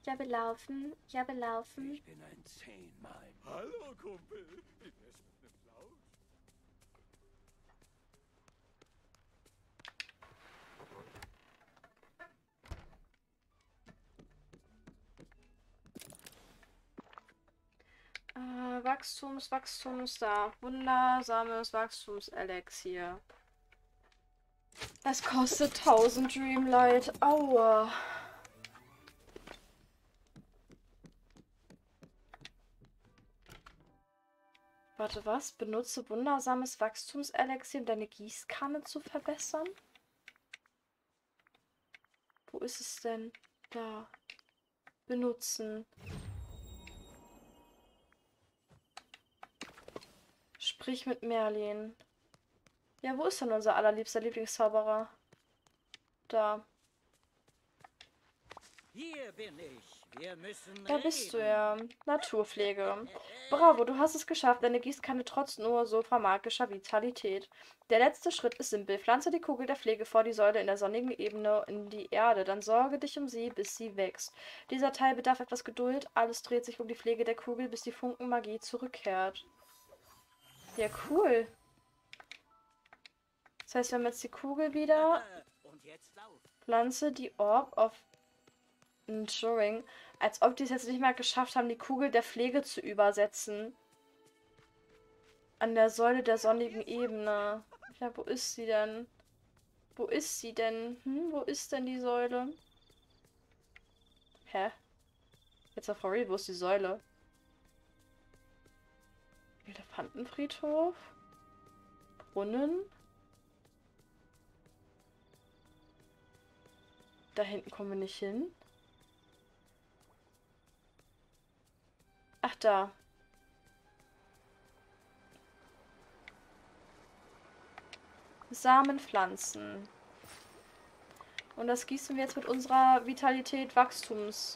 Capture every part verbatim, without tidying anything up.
Ja, wir laufen. Ja, wir laufen. Ich bin ein Zehnmal. Hallo, Kumpel. Wie wär's mit nem Plausch? Äh, Wachstums, Wachstums, da. Wundersames Wachstumselixier. Es kostet tausend Dreamlight. Aua. Warte, was? Benutze wundersames Wachstumselixier, um deine Gießkanne zu verbessern? Wo ist es denn? Da. Benutzen. Sprich mit Merlin. Ja, wo ist denn unser allerliebster Lieblingszauberer? Da. Hier bin ich. Wir müssen Da bist du reden. ja. Naturpflege. Bravo, du hast es geschafft. Deine Gießkanne trotz nur so magischer Vitalität. Der letzte Schritt ist simpel. Pflanze die Kugel der Pflege vor die Säule in der sonnigen Ebene in die Erde. Dann sorge dich um sie, bis sie wächst. Dieser Teil bedarf etwas Geduld. Alles dreht sich um die Pflege der Kugel, bis die Funkenmagie zurückkehrt. Ja, cool. Das heißt, wir haben jetzt die Kugel wieder. Und jetzt lauf. Pflanze die Orb of Enduring. Als ob die es jetzt nicht mal geschafft haben, die Kugel der Pflege zu übersetzen. An der Säule der sonnigen Ebene. Ja, wo ist sie denn? Wo ist sie denn? Hm, wo ist denn die Säule? Hä? Jetzt auf Horry, wo ist die Säule? Elefantenfriedhof? Brunnen? Da hinten kommen wir nicht hin. Ach, da. Samen pflanzen. Und das gießen wir jetzt mit unserer Vitalität Wachstums.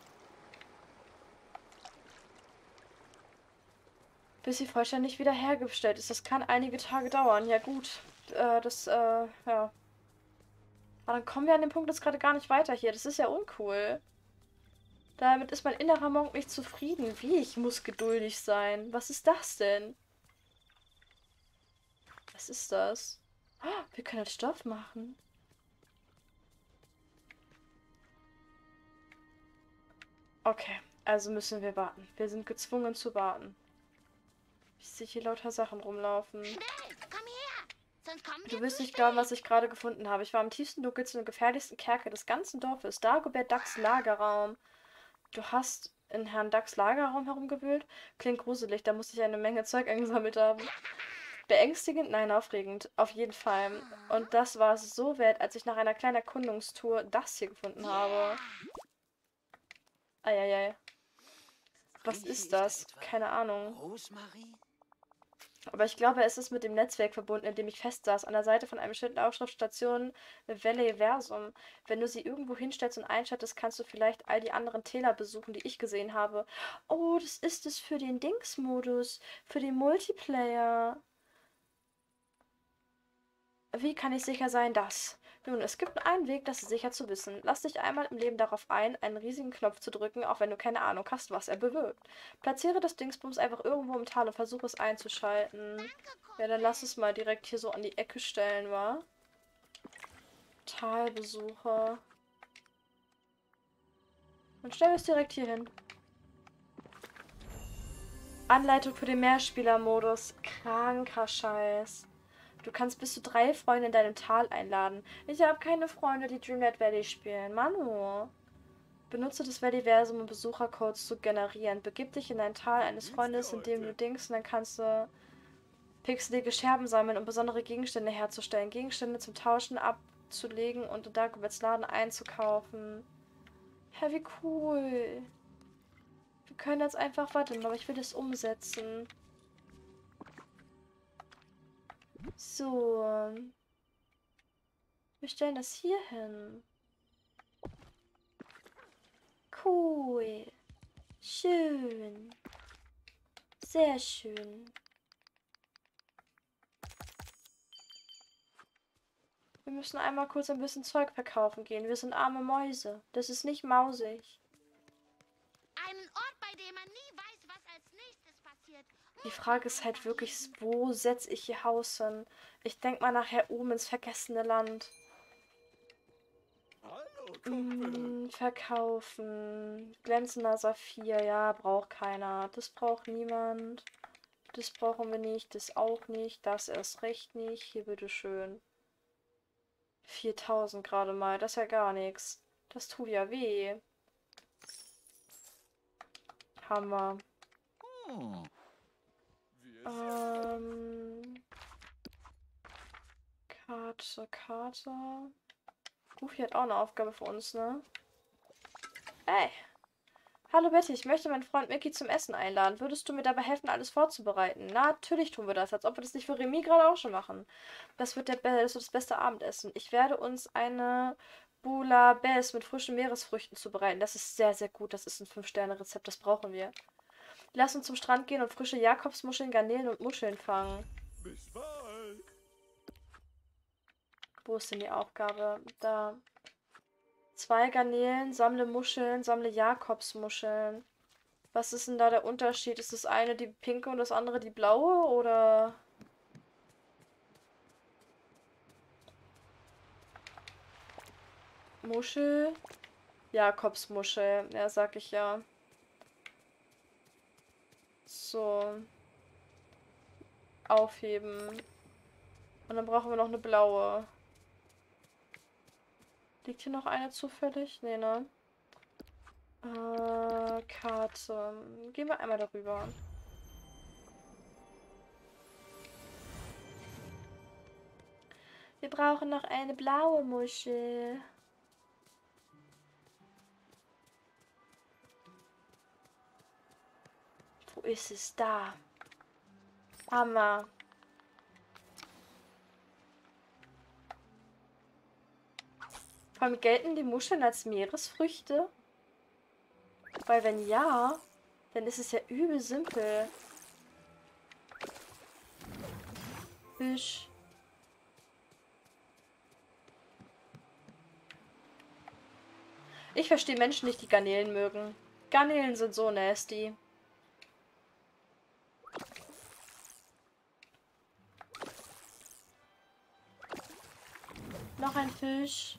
Bis sie vollständig wiederhergestellt ist. Das kann einige Tage dauern. Ja gut. Äh, das, äh, ja. Aber dann kommen wir an den Punkt jetzt gerade gar nicht weiter hier. Das ist ja uncool. Damit ist mein innerer Monk nicht zufrieden. Wie? Ich muss geduldig sein. Was ist das denn? Was ist das? Oh, wir können jetzt Stoff machen. Okay, also müssen wir warten. Wir sind gezwungen zu warten. Ich sehe hier lauter Sachen rumlaufen. Schnell, komm her. Sonst kommen Du wir wirst zu nicht glauben, spät. was ich gerade gefunden habe. Ich war im tiefsten, dunkelsten und gefährlichsten Kerker des ganzen Dorfes. Dagobert Ducks Lagerraum. Du hast in Herrn Ducks Lagerraum herumgewühlt? Klingt gruselig, da muss ich eine Menge Zeug eingesammelt haben. Beängstigend? Nein, aufregend. Auf jeden Fall. Und das war es so wert, als ich nach einer kleinen Erkundungstour das hier gefunden habe. Eieiei. Was Rieche ist ich da das? etwa Keine Ahnung. Rosmarin? Aber ich glaube, es ist mit dem Netzwerk verbunden, in dem ich festsaß, an der Seite von einem Schild Aufschrift Station Valley-Versum. Wenn du sie irgendwo hinstellst und einschaltest, kannst du vielleicht all die anderen Täler besuchen, die ich gesehen habe. Oh, das ist es für den Dings-Modus, für den Multiplayer. Wie kann ich sicher sein, dass? Nun, es gibt nur einen Weg, das sicher zu wissen. Lass dich einmal im Leben darauf ein, einen riesigen Knopf zu drücken, auch wenn du keine Ahnung hast, was er bewirkt. Platziere das Dingsbums einfach irgendwo im Tal und versuche es einzuschalten. Ja, dann lass es mal direkt hier so an die Ecke stellen, wa? Talbesucher. Dann stellen wir es direkt hier hin. Anleitung für den Mehrspieler-Modus. Kranker Scheiß. Du kannst bis zu drei Freunde in deinem Tal einladen. Ich habe keine Freunde, die Dreamlight Valley spielen. Manu. Benutze das Valleyversum, um Besuchercodes zu generieren. Begib dich in ein Tal eines Freundes, in dem du Dings, und dann kannst du pixelige Scherben sammeln, um besondere Gegenstände herzustellen. Gegenstände zum Tauschen abzulegen und in Dagoberts Laden einzukaufen. Hä, wie cool. Wir können jetzt einfach warten, aber ich will das umsetzen. So. Wir stellen das hier hin. Cool. Schön. Sehr schön. Wir müssen einmal kurz ein bisschen Zeug verkaufen gehen. Wir sind arme Mäuse. Das ist nicht mausig. Die Frage ist halt wirklich, wo setze ich ihr Haus hin? Ich denke mal nachher oben ins vergessene Land. Hallo, Kumpel. Mm, verkaufen. Glänzender Saphir. Ja, braucht keiner. Das braucht niemand. Das brauchen wir nicht. Das auch nicht. Das erst recht nicht. Hier, bitteschön. viertausend gerade mal. Das ist ja gar nichts. Das tut ja weh. Hammer. Wir Ähm. Karte, Karte. Goofy hat auch eine Aufgabe für uns, ne? Ey. Hallo Betty, ich möchte meinen Freund Mickey zum Essen einladen. Würdest du mir dabei helfen, alles vorzubereiten? Na, natürlich tun wir das, als ob wir das nicht für Remy gerade auch schon machen. Das wird, der, Be- das, wird das beste Abendessen. Ich werde uns eine Bouillabaisse mit frischen Meeresfrüchten zubereiten. Das ist sehr, sehr gut. Das ist ein fünf Sterne Rezept. Das brauchen wir. Lass uns zum Strand gehen und frische Jakobsmuscheln, Garnelen und Muscheln fangen. bis bald. Wo ist denn die Aufgabe? Da. Zwei Garnelen, sammle Muscheln, sammle Jakobsmuscheln. Was ist denn da der Unterschied? Ist das eine die pinke und das andere die blaue? Oder? Muschel? Jakobsmuschel. Ja, sag ich ja. So. Aufheben. Und dann brauchen wir noch eine blaue. Liegt hier noch eine zufällig? Nee, ne? Äh, Karte. Gehen wir einmal darüber. Wir brauchen noch eine blaue Muschel. Wo ist es? Da. Hammer. Vor allem gelten die Muscheln als Meeresfrüchte? Weil wenn ja, dann ist es ja übel simpel. Fisch. Ich verstehe Menschen nicht, die Garnelen mögen. Garnelen sind so nasty. Noch ein Fisch.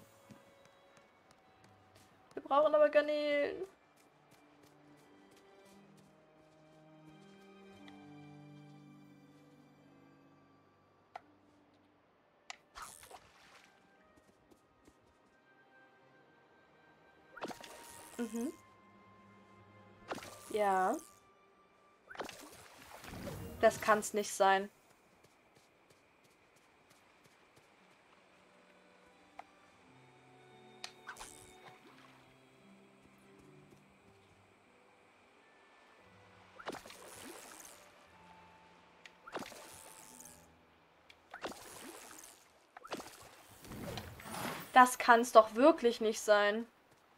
Wir brauchen aber Garnelen. Mhm. Ja. Das kann's nicht sein. Das kann's doch wirklich nicht sein.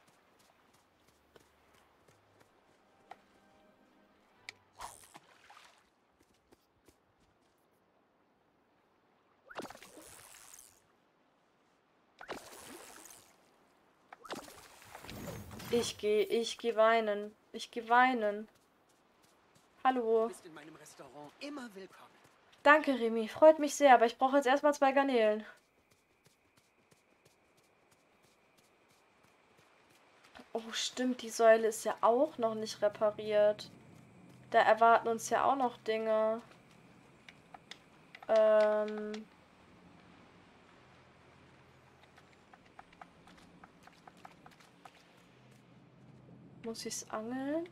Ich gehe, ich gehe weinen. Ich gehe weinen. Hallo. Du bist in meinem Restaurant immer willkommen. Danke, Remy. Freut mich sehr, aber ich brauche jetzt erstmal zwei Garnelen. Oh, stimmt, die Säule ist ja auch noch nicht repariert. Da erwarten uns ja auch noch Dinge. Ähm... Muss ich's angeln?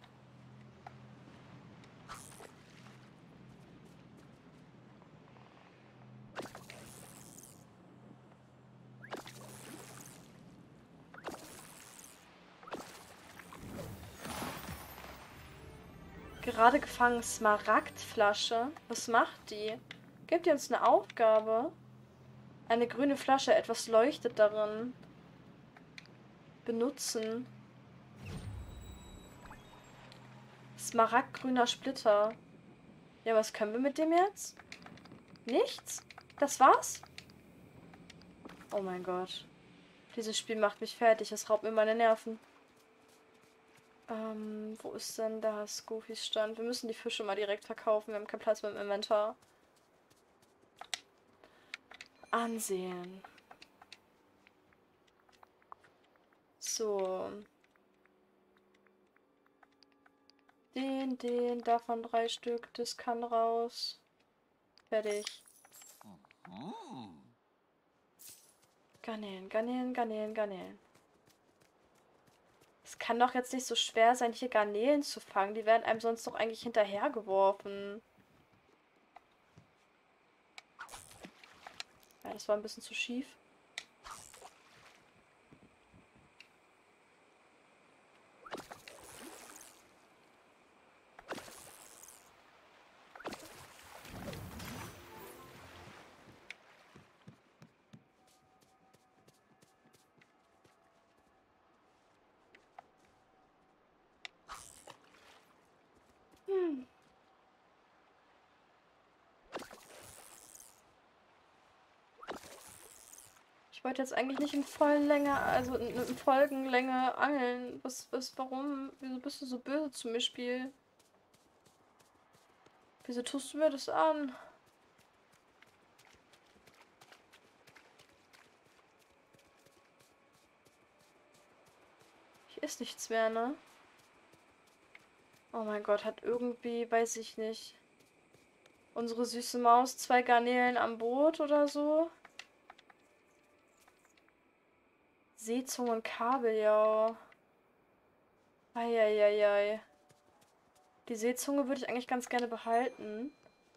Gerade gefangen Smaragdflasche. Was macht die? Gibt ihr uns eine Aufgabe? Eine grüne Flasche, etwas leuchtet darin. Benutzen. Smaragdgrüner Splitter. Ja, was können wir mit dem jetzt? Nichts? Das war's? Oh mein Gott. Dieses Spiel macht mich fertig. Es raubt mir meine Nerven. Ähm, wo ist denn da Scoofys Stand? Wir müssen die Fische mal direkt verkaufen. Wir haben keinen Platz mehr im Inventar. Ansehen. So. Den, den, davon drei Stück. Das kann raus. Fertig. Garnelen, Garnelen, Garnelen, Garnelen. Es kann doch jetzt nicht so schwer sein, hier Garnelen zu fangen. Die werden einem sonst doch eigentlich hinterhergeworfen. Ja, das war ein bisschen zu schief. Hm. Ich wollte jetzt eigentlich nicht in Volllänge, also in, in Folgenlänge angeln. Was, was, warum? Wieso bist du so böse zu mir, Spiel? Wieso tust du mir das an? Hier ist nichts mehr, ne? Oh mein Gott, hat irgendwie, weiß ich nicht, unsere süße Maus zwei Garnelen am Boot oder so? Seezunge und Kabeljau. Eieiei. Die Seezunge würde ich eigentlich ganz gerne behalten.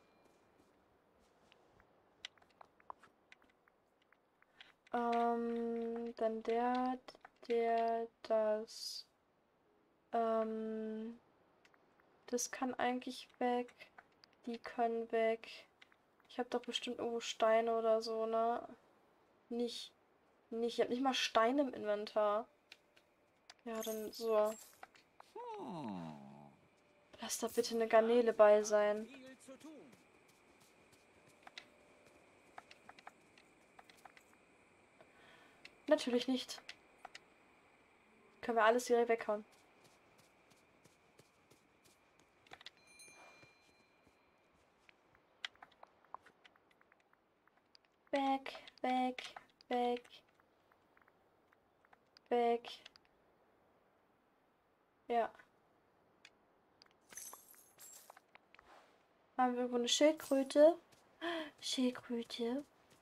Ähm, dann der, der, das. Ähm, das kann eigentlich weg. Die können weg. Ich habe doch bestimmt irgendwo Steine oder so, ne? Nicht. Nicht. Ich habe nicht mal Steine im Inventar. Ja, dann so. Lass da bitte eine Garnele bei sein. Viel zu tun. Natürlich nicht. Können wir alles hier weghauen. Weg, weg, weg. Weg. Ja. Haben wir irgendwo eine Schildkröte? Schildkröte.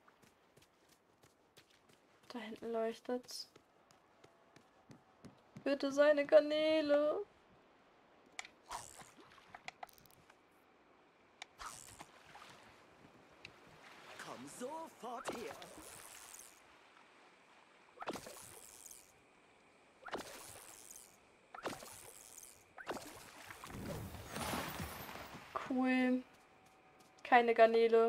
Da hinten leuchtet's. Bitte seine Kanäle. Komm sofort her. Cool. Keine Garnele.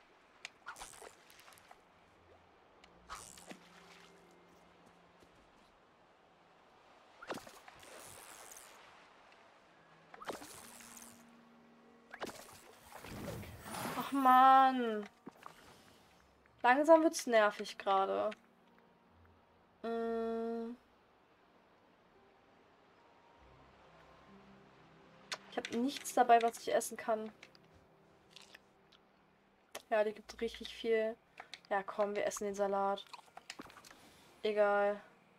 Ach man. Langsam wird's nervig gerade. Mm. Ich habe nichts dabei, was ich essen kann. Ja, die gibt richtig viel. Ja, komm, wir essen den Salat. Egal.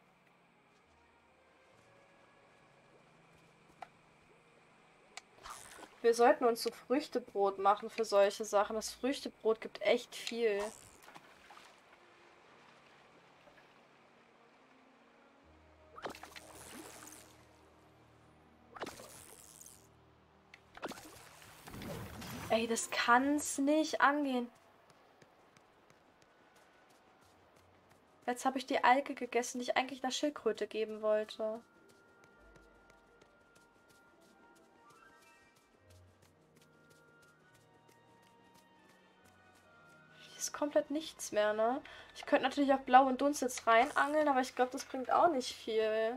Wir sollten uns so Früchtebrot machen für solche Sachen. Das Früchtebrot gibt echt viel. Ey, das kann's nicht angehen. Jetzt habe ich die Alge gegessen, die ich eigentlich einer Schildkröte geben wollte. Hier ist komplett nichts mehr, ne? Ich könnte natürlich auf blauen Dunst jetzt reinangeln, aber ich glaube, das bringt auch nicht viel.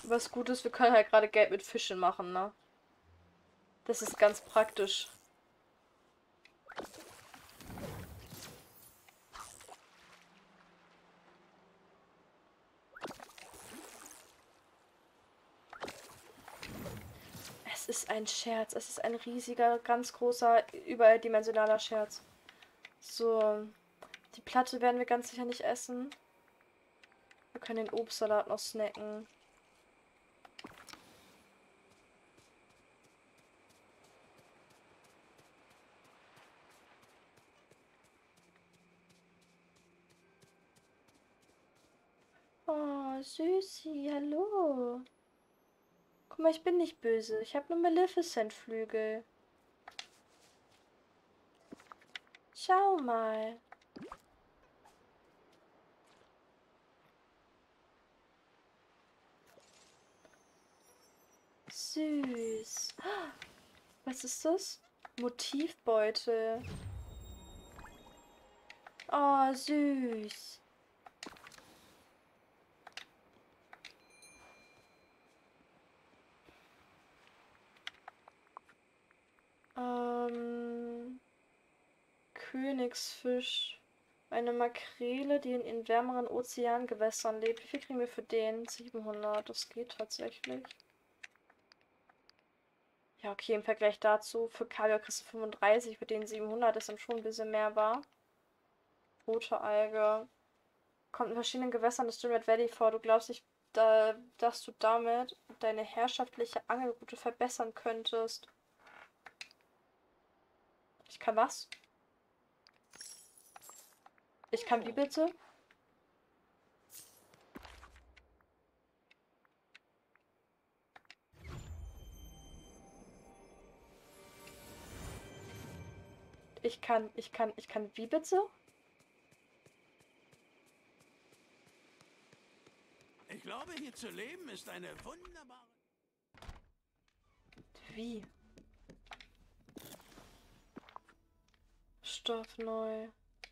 Was gut ist, wir können halt gerade Geld mit Fischen machen, ne? Das ist ganz praktisch. Es ist ein Scherz. Es ist ein riesiger, ganz großer, überdimensionaler Scherz. So. Die Platte werden wir ganz sicher nicht essen. Wir können den Obstsalat noch snacken. Oh, Süßi, hallo. Guck mal, ich bin nicht böse. Ich habe nur Maleficent-Flügel. Schau mal. Süß. Was ist das? Motivbeutel. Oh, süß. Ähm, Königsfisch. Eine Makrele, die in, in wärmeren Ozeangewässern lebt. Wie viel kriegen wir für den? siebenhundert. Das geht tatsächlich. Ja, okay, im Vergleich dazu, für Kaviar kriegst du fünfunddreißig, für den siebenhundert ist dann schon ein bisschen mehr war. Rote Alge. Kommt in verschiedenen Gewässern des Dreamlight Valley vor. Du glaubst nicht, da, dass du damit deine herrschaftliche Angelroute verbessern könntest. Ich kann was? Ich kann wie bitte? Ich kann, ich kann, ich kann wie bitte? Ich glaube, hier zu leben ist eine wunderbare... Wie? Stoff neu.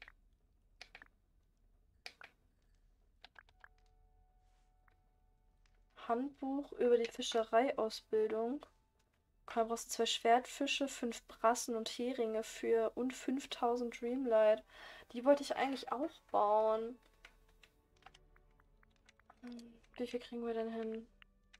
Handbuch über die Fischereiausbildung. Du brauchst zwei Schwertfische, fünf Brassen und Heringe für und fünftausend Dreamlight. Die wollte ich eigentlich auch bauen. Hm, wie viel kriegen wir denn hin?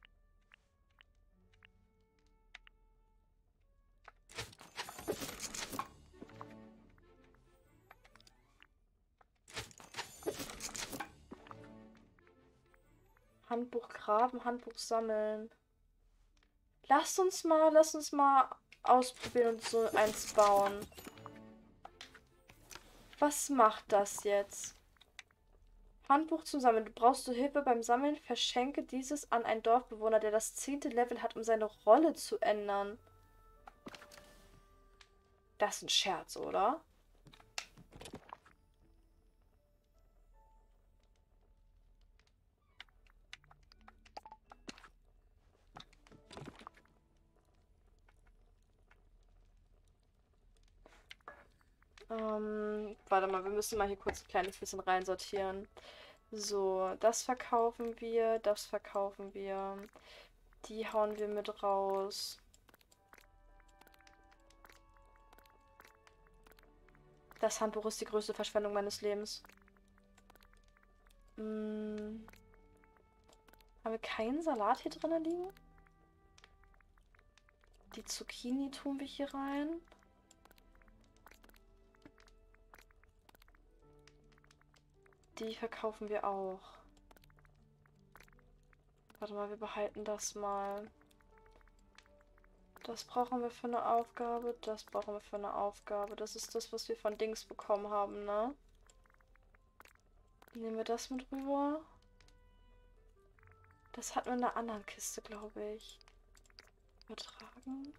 Handbuch graben, Handbuch sammeln. Lasst uns mal, lasst uns mal ausprobieren und so eins bauen. Was macht das jetzt? Handbuch zum Sammeln. Du brauchst du Hilfe beim Sammeln. Verschenke dieses an einen Dorfbewohner, der das zehnte Level hat, um seine Rolle zu ändern. Das ist ein Scherz, oder? Ähm, warte mal, wir müssen mal hier kurz ein kleines bisschen reinsortieren. So, das verkaufen wir, das verkaufen wir. Die hauen wir mit raus. Das Handbuch ist die größte Verschwendung meines Lebens. Hm. Haben wir keinen Salat hier drin liegen? Die Zucchini tun wir hier rein. Die verkaufen wir auch. Warte mal, wir behalten das mal. Das brauchen wir für eine Aufgabe. Das brauchen wir für eine Aufgabe. Das ist das, was wir von Dings bekommen haben, ne? Nehmen wir das mit rüber. Das hatten wir in einer anderen Kiste, glaube ich. Übertragen.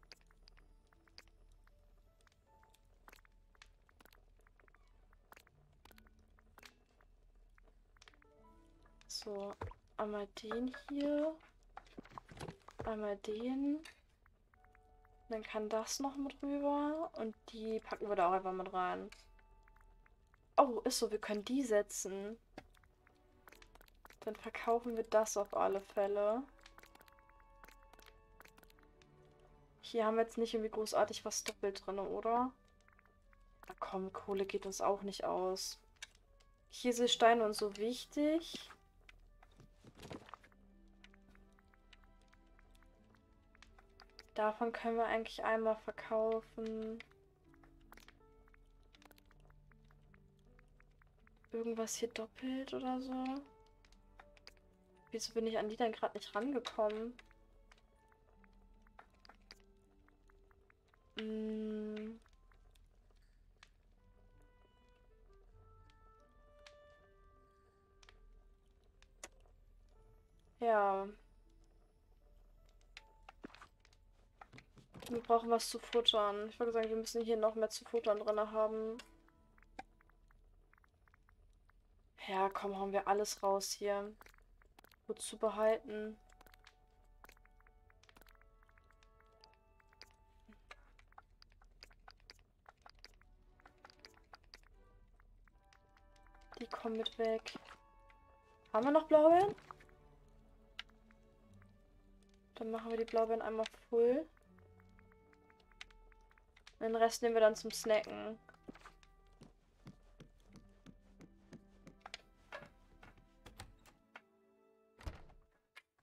So, einmal den hier. Einmal den. Dann kann das noch mit rüber. Und die packen wir da auch einfach mit rein. Oh, ist so, wir können die setzen. Dann verkaufen wir das auf alle Fälle. Hier haben wir jetzt nicht irgendwie großartig was doppelt drin, oder? Na komm, Kohle geht uns auch nicht aus. Kieselsteine und so wichtig. Davon können wir eigentlich einmal verkaufen. Irgendwas hier doppelt oder so? Wieso bin ich an die dann gerade nicht rangekommen? Hm. Ja. Wir brauchen was zu futtern. Ich würde sagen, wir müssen hier noch mehr zu futtern drin haben. Ja, komm, hauen wir alles raus hier. Gut zu behalten. Die kommen mit weg. Haben wir noch Blaubeeren? Dann machen wir die Blaubeeren einmal voll. Den Rest nehmen wir dann zum Snacken.